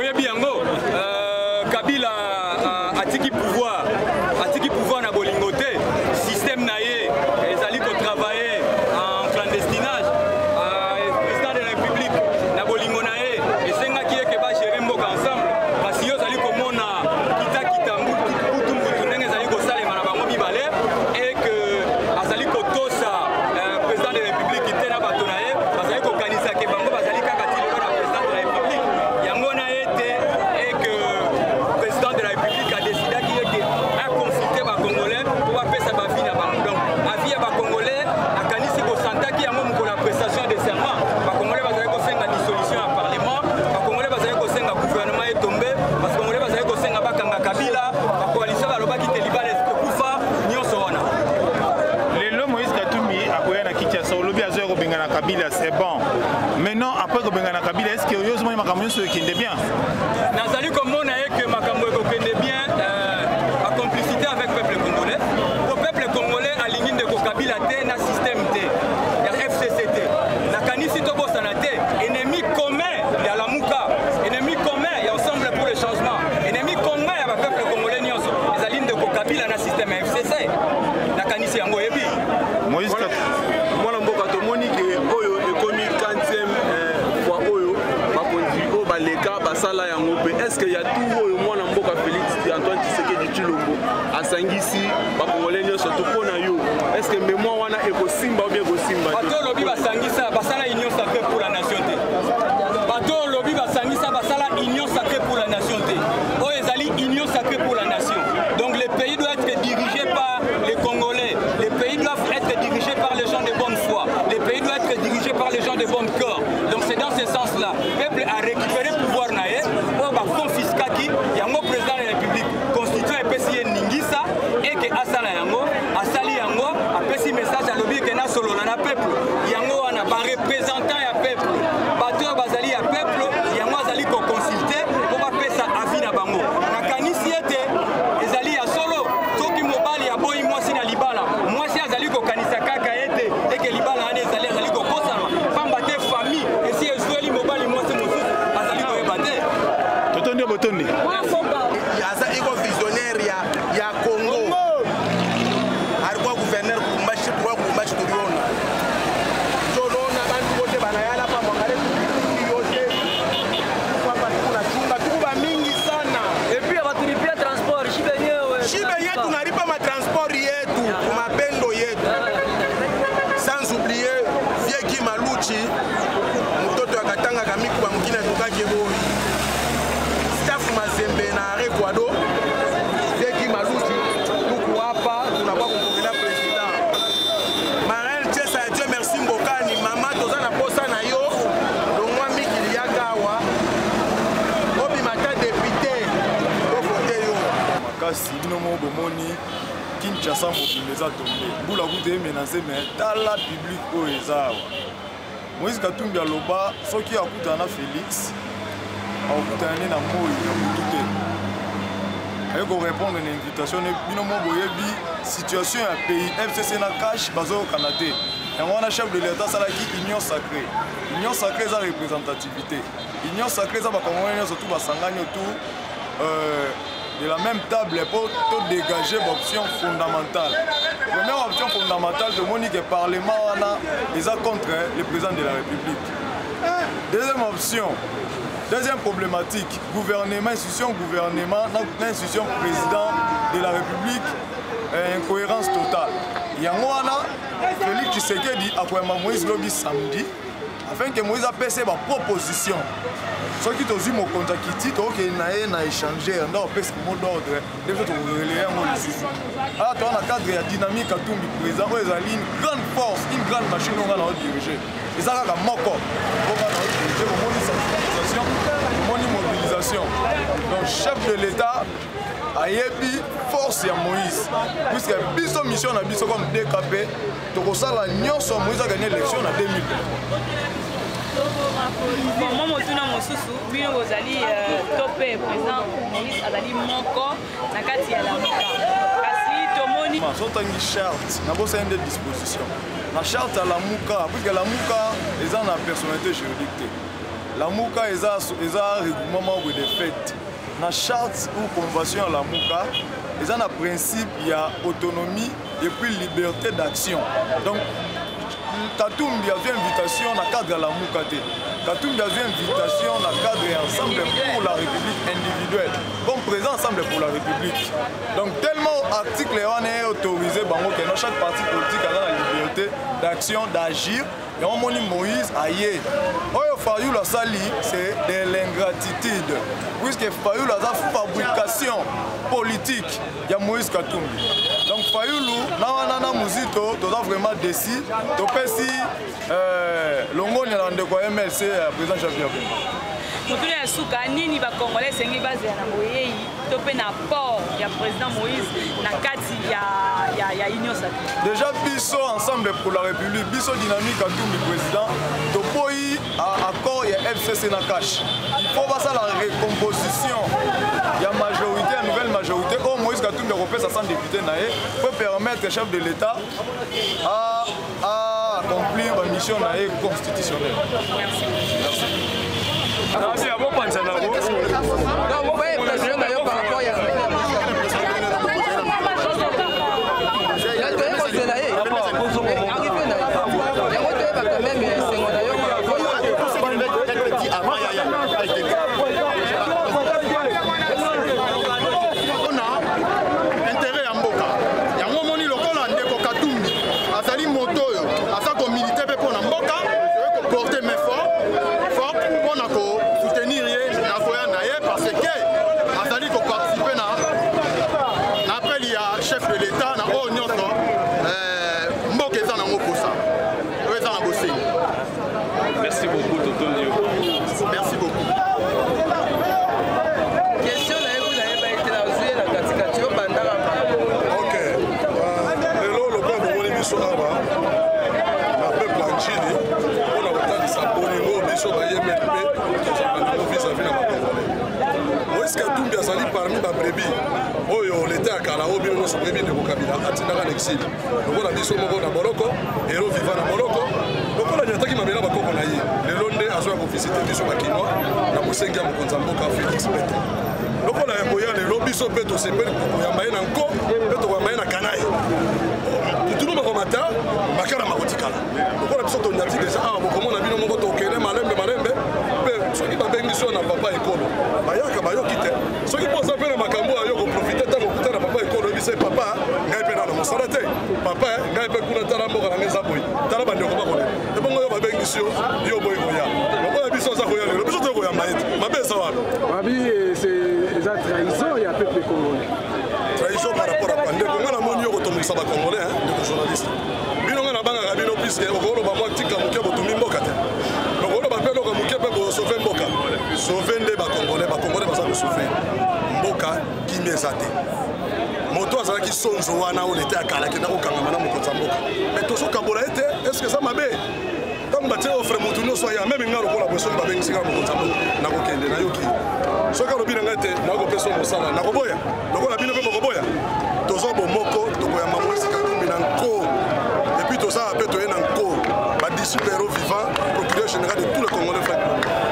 boyebi yango Kabila atiki pouvoir na bolingo te système na ye ezali ko travailler en clandestinage président de la République na bolingo na ye esengaki eke ba gérer mboka ensemble kasi yo ezali komona kita mbutu ndenge ezali kosalema na bango mibale et que azali kotosa président de la République te na bato na ye bazali kokanisa ke bango bazali kaka ti lelo na président de la République yango na ye te et que président de la République a décidé qu'il a consulté ba Congolais pour apesa ba vie na bango donc avis ya ba Congolais akanisi ko santaki yango mukola prestation de serment ba Congolais bazali ko senga dissolution ya parlement ba Congolais bazali ko senga gouvernement est tombé parce que Congolais bazali ko senga bakanga Kabila ba coalition balobaki te libala kufa nyonso wana lelo Moïse Katumbi akoya na Kinshasa olobi azoya kobenga na Kabila c'est bon maintenant après kobenga na Kabila est-ce que oyozoma makambo nyonso ekende bien nazali komona que makambo ekokende bien en complicité avec le peuple congolais. Le peuple congolais aligné de Kabila te na système te ya FCCT. Na kanisi to bosana te ennemi commun ya Lamuka, ennemi commun ya ensemble pour le changement, ennemi commun ya peuple congolais nyonso. Les alignes de Kabila na système FCC. Na kanisi yango yebi. Moïse mwana mboka to moni ke oyo ekomi 40e fois oyo bakonzi o baleka basala yango pe est-ce que ya tout oyo mwana mboka Félix Antoine Tshisekedi Tshilombo asangisi bakongolais nyonso to pona yo est-ce que mémoire wana ekosimba ou bien ekosimba bato lobi basangisa basala union sacrée pour la nation te bato lobi basangisa basala union sacrée pour la nation te oyo ezali union sacrée pour la nation donc le pays doit être dirigé par les Congolais les pays doivent être dirigés par les gens de bonne foi les pays doivent être dirigés par les gens de bon cœur donc c'est dans ce sens là le peuple a récupéré pouvoir na ye oyo bakonfiskaki yango président de la République constituant epesi ye ningisa eke asala yango asali yango apesi message alobi ke na solola na peuple yango wana barepresentant ya peuple bato oyo bazali ya peuple yango azali koconsulte po bapesa avis na bango nakanisi ete ezali ya solo soki mobali aboyi mwasi na libala mwasi azali kokanisa kaka ete eke libala wana azali kokosama pamba te famille esi ezweli mobali mwasi mosusu azali koyeba te totondi botondi aza iko visionnaire ya Congo alikuwa gouverneur kumbashi tuliona tolona bantu bote banayala pa mwangale yote kwamba kuna chunga tukuba mingi sana et puis abatulipia transport shibe yetu tunalipa matransport yetu kumapendo yetu sans oublier Vieki Maluchi mtoto akatanga kamiku kwa mkina tukake boy staff Mazembe na Ecuador Vieki Maluchi tuku hapa tunakuwa kumpokelea president Marel Chesa Dieu merci Mbokani mama tozana posa na yo longwa mikili yakawa obi mata député au vote yo makasi bino mo bomoni Kinshasa mobiliza tombe mbula kude menace mais tala public oyo ezawa Moïse Katumbi aloba soki akutana na Félix akutana na moi ya mutu te ayeko répondre na invitation bino mo boyebi situation ya pays FCC na cash bazo kanate yango wana chef de l'état salaki union sacrée za représentativité union sacrée za bakongolais nyonso tout basangani autour de la même table pour dégager l'option fondamentale. Première option fondamentale de Monique et Parlement est contre le président de la République. Deuxième option, deuxième problématique, gouvernement, institution gouvernement, institution président de la République, incohérence totale. Yangoana, Félix Tshisekedi a pour Moïse Lobi samedi, afin que Moïse appelle ses propositions. Ce qui est mon contact qui dit qu'il a échangé, on a fait ce mot d'ordre, les autres relayer un mot ici. Alors, dans le cadre de la dynamique à tout le président, il y a une grande force, une grande machine qu'on va diriger. Et ça, c'est un moko. On va diriger, on va sensibilisation, on va mobilisation. Donc, chef de l'État a eu force à Moïse. Puisque la mission a mission comme DKP, donc ça, la Nyonso Moïse a gagné l'élection en 2000. Moi, motuna mosusu bino bozali topé président Moïse azali moko na kati ya Lamuka kasi tomoni sotangi charte na bosa ende disposition na charte ya Lamuka parce que Lamuka eza na personnalité juridique te Lamuka est un règlement de fait. Dans la charte ou convention de Lamuka, il y a un principe, il y a autonomie et puis liberté d'action. Donc, Katumbi a fait invitation dans le cadre de Lamuka. Katumbi a fait invitation dans le cadre ensemble pour la République individuelle, comme présent ensemble pour la République. Donc, tellement article est autorisé, chaque parti politique a la liberté d'action, d'agir. Et on m'a dit Moïse aïe. Oyo Fayoul a sali, c'est de l'ingratitude. Puisque Fayoul a la fabrication politique. Il y a Moïse Katumbi. Donc Fayoulou, na Mouzito, tu dois vraiment décider. Tu peux si l'ongo n'y a pas de MLC président Javier. motuna ya suka nini bakongolais esengi bazela na boyei to mpe na port ya président Moïse na kati ya union sacrée. Déjà biso ensemble pour la République, biso dynamique à tout le président, to boyi accord ya FCC na cash. Il faut passer la recomposition. Il y a majorité, une nouvelle majorité. Au Moïse Katumbi repère 500 députés naé pour permettre au chef de l'État à accomplir la mission naé constitutionnelle. Merci. Merci. Merci à vous, Panzanaro. Non, vous voyez, président d'ailleurs par rapport à parmi les brebis, l'État a carrément bien nos brebis de Bokabila, à l'exil. Donc on a dit sur Moko na Morocco, héros vivant na Morocco. Donc on a dit que Mamela Bako Konaï, le Londres a joué pour visiter les Somakinois, la Moussenga Mokonzamboka Félix Beto. Donc on a envoyé les lobbies sur Beto, c'est pas pour Yamaï Nanko, Beto Yamaï na Kanaï. Tout le monde a matin, Makara Makotikala. Donc on a besoin de dire déjà, comment on a vu nos motos, Malembe, ceux qui ont béni sur papa école, Bayaka Bayo quitte. Ceux qui pensent à faire un macambo, ils vont profiter de la papa école, ils disent papa, Gaï Pénal, mon salaté, papa, Gaï Pénal, Tarambo, la maison, Tarabandi, on va voir. Et bon, on va béni sur Yoboy Goya. On va bisous à Goya, le bisou de Goya Maït, ma belle savoir. Mabi, c'est la trahison, il y a peuple congolais. Trahison par rapport à Pandé, on a la monnaie au Tomou Saba congolais, de journaliste. Bino on a banga Gabino, puisque au Golo, moi, Tika, Mouké, Botoumi, Mbokate. Donc on a appelé le Mouké, pour sauver Mboka. Sauver les Congolais, Congolais, ça veut sauver. Mboka, qui m'est zaté. Moto azala qui sonne wana on était à Kalaki na okanga na mokonza mboka. Mais to so kabola était est-ce que ça m'a bé? Tant baté offre mutu no soya même ngalo kola boso ba bengi sika mokonza mboka na kokende na yoki. So ka lobi na ngate na ko peso mosala na koboya. Lokola bino pe koboya. Tozo bo moko to koya mamwe sika kumbi na nko. Et puis to ça peut to na nko. Ba di super vivant procureur général de tous les Congolais frère.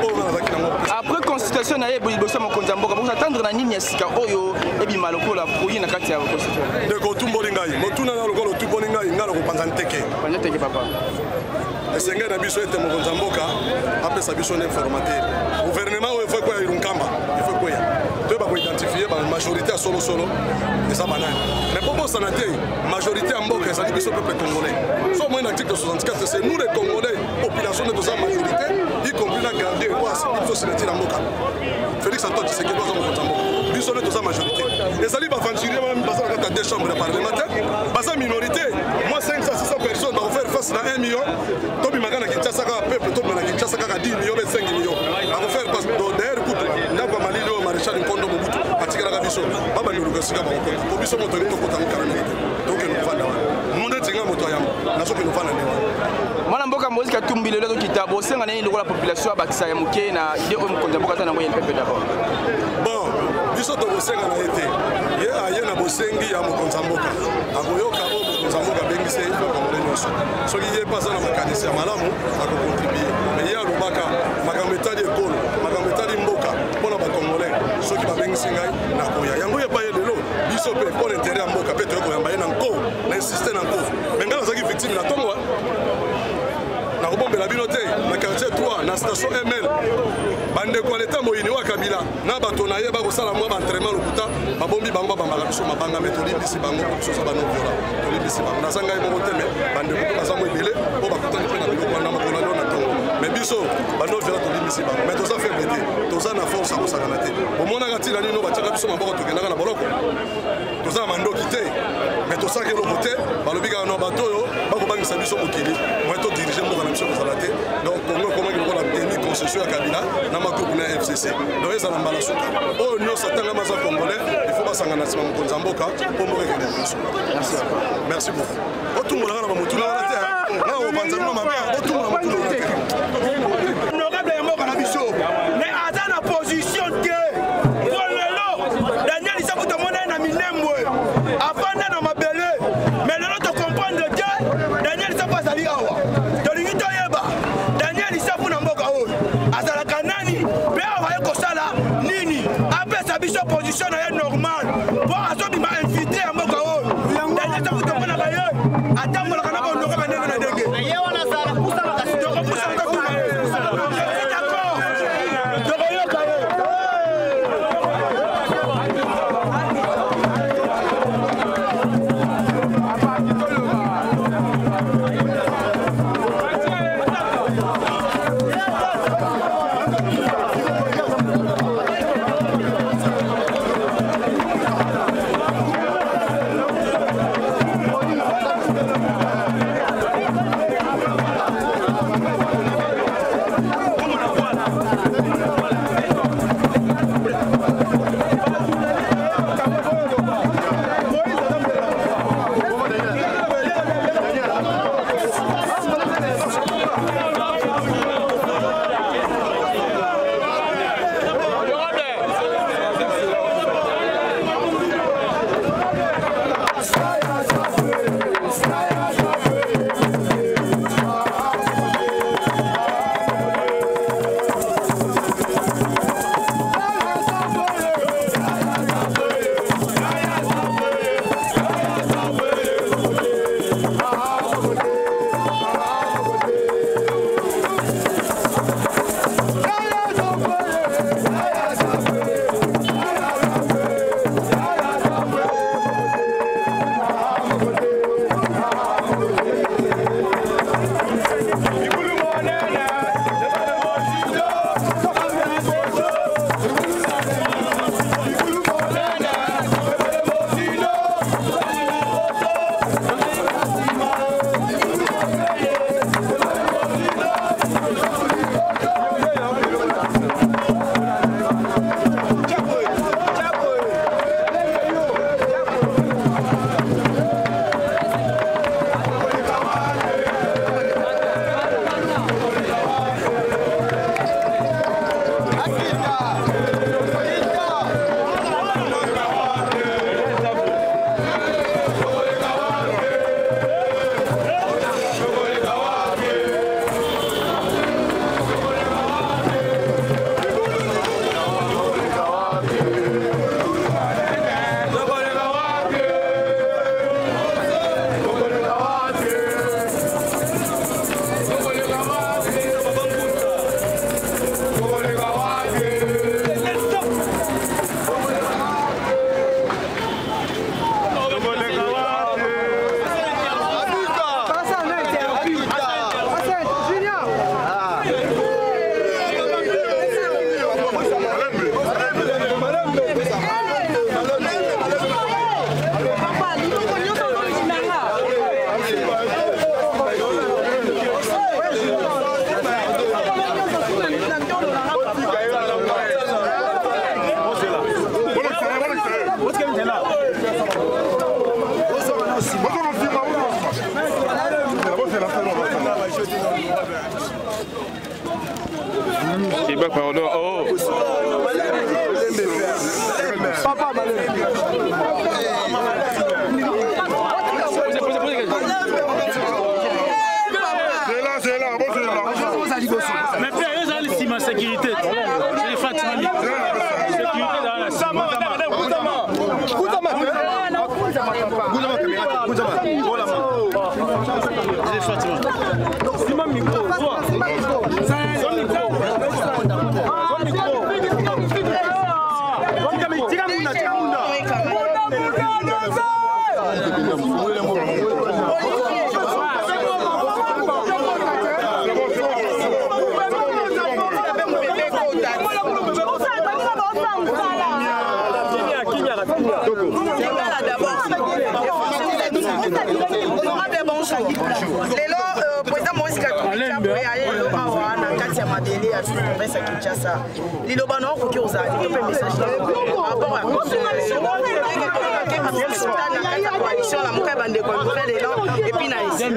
Après constitution na yebo liboso mokonza mboka pour attendre na nini sika oyo ebi maloko la pouyi na kati ya constitution de ko tumboli ngai motuna na lokolo tumboli ngai ngalo ko panza nteke papa esenga na biso ete mokonza mboka apesa biso informateur gouvernement oyo faut quoi irunkamba il faut quoi to ba ko identifier ba majorité à solo et ça banane mais pour ça na te majorité en mboka ça dit biso peuple congolais so moi l'article 64 c'est nous les Congolais population de sa majorité y compris la garder quoi il faut se retirer en mboka Félix Antoine c'est que doit mokonza mboka biso de sa majorité et ça dit ba fantirer même passer dans deux chambres parlementaires basa minorité moi 500 600 personnes vont faire face à 1 million to bi magana Kinshasa ka peuple to na Kinshasa ka 10 millions 5 millions à faire face d'ailleurs coup ndako malili au maréchal Nkondo Mobutu atikala ka biso baba ni lukasika ba ko biso moto ni to kota nkarana donc nous vanda monde tinga moto yamo naso que nous vanda ne mwana mboka Moïse Katumbi lelo kitabo senga nini lokola population bakisa ya muke na idée o mokonza mboka tana moyen peuple d'abord bon biso to bosenga na été ye aye na bosengi ya mokonza mboka akoyoka o mokonza mboka bengise ko baso soki ye mpe aza na makanisi ya malamu akocontribue mais ye alobaka makambo etali ekolo makambo etali mboka mpona bacongolais soki babengisi ngai nakoya yango ye pa ye lelo biso mpe mpo l'intérêt ya mboka mpe toyekoyamba ye na nko na insiste na nko mais ngai nazalaki victime na ntongo nakobombela bino te na quartier 3 na station ml bandeko ya leta moyini wa kabila na bato na ye bakosala mwa baentraînement lokuta babombi bango babambaka biso mabanga me tolimbisi bango biso za bano viola tolimbisi bango naza ngai moko te me bandeko mpe baza mo ebele mpo bakutani mpe na biloko wana makolo leo na ntongo me biso bano viola tolimbisi bango me toza faible te toza na force ya kosakana te omonaka ntina nino batiaka biso maboko tokendaka na boloko toza na mandoki te me tosaka eloko te balobi kaka no bato oyo bakobangisa biso mokili moye todirige mboka na biso kozala te donc kongo ekomaki lokola demi concession ya kabila na makubu na FCC donc ezala mbala suka oyo nyonso atangama aza congolais il faut basangana nsima mokonzi ya mboka mpo mboka ekende biso merci beaucoup otumbolanga na bamotuna wana te na obanza bino mabe otumbola motuna wana te honorable ya mboka na biso mais aza na position te po lelo daniel isabu tomona na minembwe afanda na mabele mais lelo tocomprendre te daniel isabu azali awa tolingi toyeba daniel isabu na mboka oyo azalaka nani mpe awa ye kosala nini apesa biso position na ye normal mpo azobima infiltre ya mboka oyo daniel isabu tomonaka ye atambolaka na baondoka bandenge na ndenge Papa, lelo président Moïse Katumbi na kati ya mabele ya province ya Kinshasa liloba na okoki ozali to pe message rapport à la coalition la moka bandeko ya nouvelle élan et puis na ici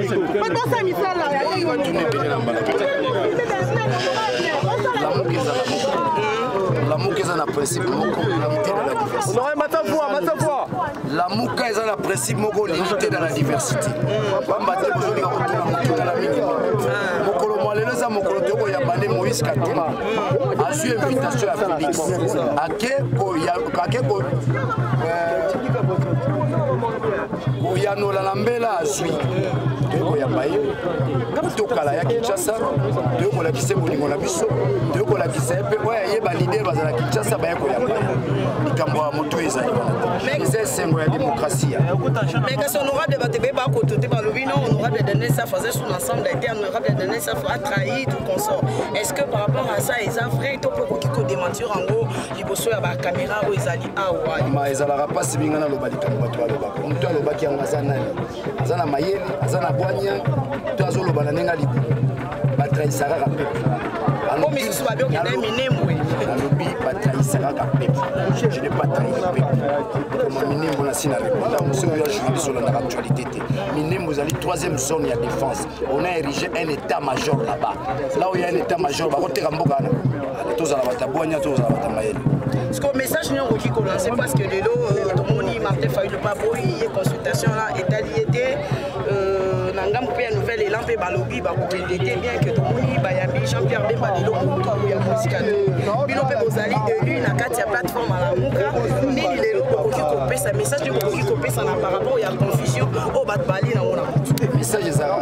la mouka eza na principe moko limité dans la diversité. La mouka eza na principe moko limité dans la diversité. Bamba te bozolinga kotuna motu na minimum. Mokolo mwa lelo eza mokolo te oyo ya bande Moïse Katumbi azwi invitation ya Félix koyanola na mbela azwi toyokoyamba ye tokala ya Kinshasa toyokolakisa bolingo na biso toyokolakisa ye mpe oyo ayeba lider bazala Kinshasa baye koyamba ye likambo ya moto ezali wana eza esengo ya démocratie. Mais que son honorable débatté par côté de Balobino, honorable Daniel Saf faisait son ensemble d'été, honorable Daniel Saf a trahi tout consort. Est-ce que par rapport à ça, ils ont vrai tout peu qui démentir en gros, il faut sur la caméra où ils allaient à Hawaï. Mais ils allaient pas si bien dans le bas du camp toi le bas. On toi le bas qui en azana, azana mayeli, azana boigna, toi azolo le bananenga libu. Ba trahisara ka peuple. Comme ils sont bien qu'ils aiment minimum. Alobi ba trahisara ka peuple. Je n'ai pas trahi le peuple. Comme minimum na sina répondre. Monsieur yo joué sur l'actualité. Minimum vous allez troisième zone ya défense. On a érigé un état-major là-bas. Là où il y a un état-major, ba côté Ramboka. Tous à la bataboigna, tous à la batamayeli. Ce que message nous qui commence parce que les lots tout le monde Martin Fayou pas pour y consultation là état lié nangam pe nouvelle élan pe balobi ba ko était bien que tout le monde ba yambi Jean-Pierre Bemba les lots ko ya musique bino pe bozali élu na kati ya plateforme à la muka ni les lots qui copier ça message du qui copier ça par rapport à confusion au bat bali na ona message za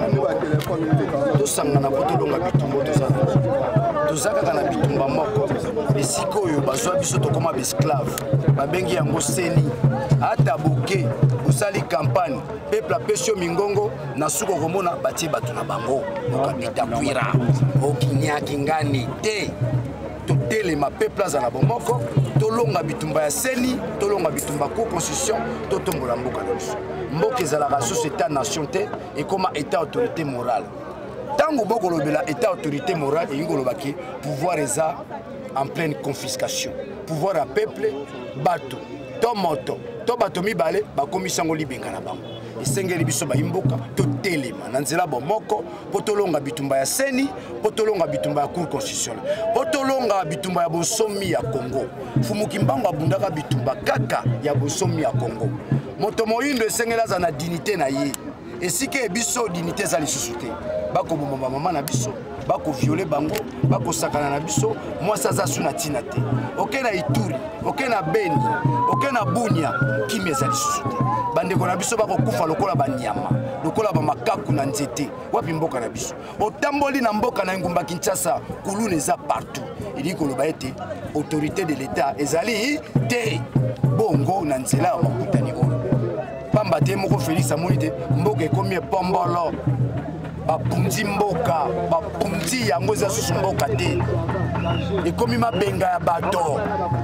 to sangana ko to longa bitumbo to ça tozaka kana bitumba moko esika oyo bazwa biso tokoma esclave babengi yango seni ata boke osali campagne peuple apesio mingongo na suko komona batie bato na bango okabita kwira okinyaki ngani te totelema peuple azala bomoko tolonga bitumba ya seni tolonga bitumba ko constitution totombola mboka na biso mboka ezalaka société nation te ekoma état autorité morale. Tango boko lobela état autorité morale et yingolobaki pouvoir eza en pleine confiscation. Pouvoir à peuple bato to moto to bato mibale bakomi sango libenga na bango. Esengeli biso ba imboka to telema na nzela bomoko potolonga bitumba ya seni potolonga bitumba ya cour constitutionnelle potolonga bitumba ya bosomi ya Congo. Fumuki mbango abundaka bitumba kaka ya bosomi ya Congo. Moto moyindo esengela za na dignité na ye. Esike biso dignité za lisusu te. Bako bomba mama na biso, bako violer bango, bako sakana na biso, moi ça za suna tina te. OK na Ituri, OK na Beni, OK na Bunia, kimi ezali susute. Bande ko na biso bako kufa lokola banyama, lokola ba makaku na nzete. Wapi mboka na biso. Otamboli na mboka na ngumba Kinshasa, kulune za partout. Il ko loba ete autorité de l'état ezali te. Bongo na nzela makutani o. Pamba te moko Félix Amonite, mboka ekomi pombolo. Bapundi mboka, bapundi yango eza susu mboka te. Ekomi mabenga ya bato.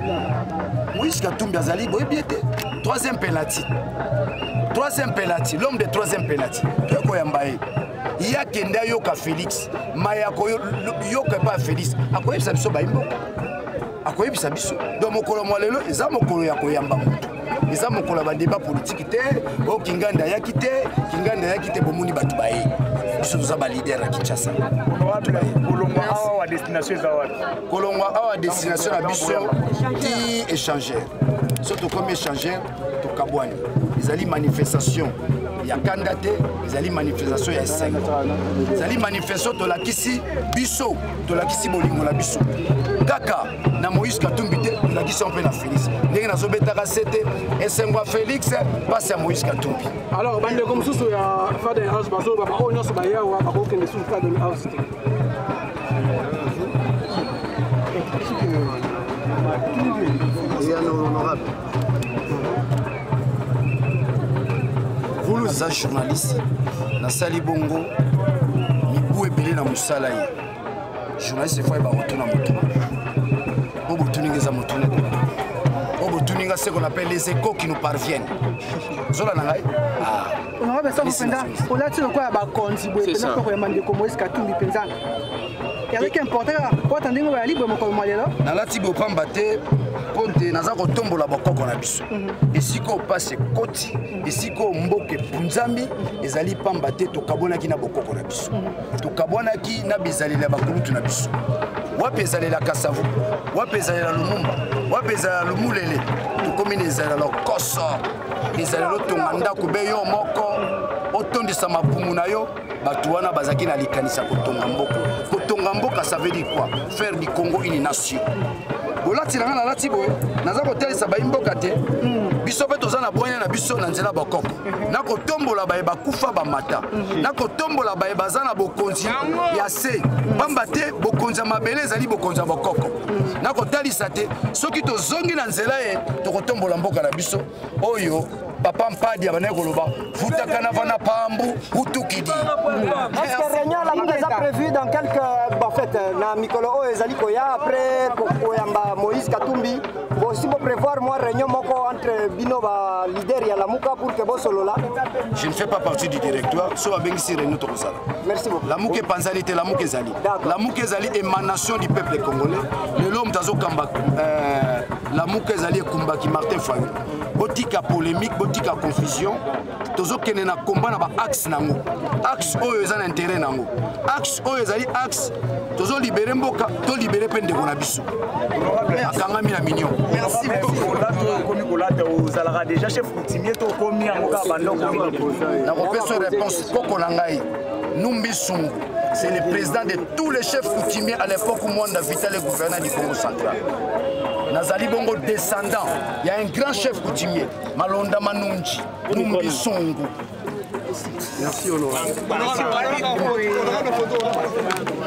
Moïse Katumbi azali boyebi ete. Troisième penalty. Troisième penalty, l'homme de troisième penalty. Toko yambaye. Ya kenda yoka Félix, maya ko yoka pas Félix. Akoyebisa biso ba imboka. Akoyebisa biso. Do mokolo molelo eza mokolo ya koyamba mutu. Eza mokolo ba débat politique te, o kinganda ya kite, bomuni batu baye. Biso toza ba leader ya Kinshasa. Kolongwa awa destination za wapi? Kolongwa awa destination na biso ti échangeur. Surtout comme échangeur to kabwani. Ezali manifestation ya kandate, ezali manifestation ya esengo. Ezali manifestation to lakisi biso, to lakisi bolingo la biso. Kaka na Moïse Katumbi te, tobakisi mpe na Félix ndenge nazobetaka sete esengo ya Félix pasi ya Moïse Katumbi. Alors bandeko mosusu ya Faden House bazoloba oyo nyonso bayawa bakokende susu Faden House te. Naza journaliste nasali bongo mibu ebele na mosala ye journaliste efai bakotuna motuna po botuninga eza motuna po botuninga ce qu'on appelle les échos qui nous parviennent zola na ngai honorable ça mpenda olati lokola bakontribue mpenza mpoko ya mandeko Moïse Katumbi mpenza yazaki important po ata ndenge oya libre mokolo mwa lelo nalati bopamba te mpo te naza kotombola bokoko na biso esika opasi ekoti esika mboka epunzami ezali pamba te tokabwanaki na bokoko na biso tokabwanaki na bizaleli ya bakulutu na biso wapi ezalela Kasavu wapi ezalela Lumumba wapi ezalela Lumulele tokomi na ezalela lokoso ezalela otonga ndako be yo moko otondisa mapungu na yo bato wana bazaki na likanisa kotonga mboka. Kotonga mboka ça veut dire quoi? Faire du Congo une nation. Bolati na ngana lati boye naza kotelisa ba imboka te biso pe toza na bonya na biso na nzela bakoko na kotombola ba bakufa ba mata na kotombola ba bazana bokonzi ya se bamba te bokonzi mabele ezali bokonzi bakoko na kotalisa te soki tozongi na nzela ye tokotombola mboka na biso oyo papa mpadi abane koloba futaka na vana pambu utukidi. Est-ce que réunion la mise prévu dans quelques en fait na mikolo o ezali koya après koyamba Moïse Katumbi aussi pour prévoir moi réunion moko entre bino ba leader ya Lamuka pour que bosolo là. Je ne fais pas partie du directoire so abengisi réunion to kosala. Merci beaucoup. Lamuka panzali te Lamuka ezali. Lamuka ezali émanation du peuple congolais. Le l'homme tazo kamba Lamuka ezali kumbaki Martin Fayulu. Botika polémique, botika confusion. Tozo kene na combat na ba axe nango. Axe oyo eza na intérêt nango. Axe oyo ezali axe tozo libérer mboka, to libérer pende na biso. Akangami na mignon. Merci beaucoup. Là komi kolata ozalaka déjà chef coutumier to komi yango ka bandoko. Na kopesa réponse koko na ngai. Numbi Sungu, c'est le président de tous les chefs coutumiers à l'époque où Mwanda Vital le gouverneur du Congo central. Nazali bongo descendant, il y a un grand chef coutumier, Malonda Manunji, Numbi Sungu. Merci honorable.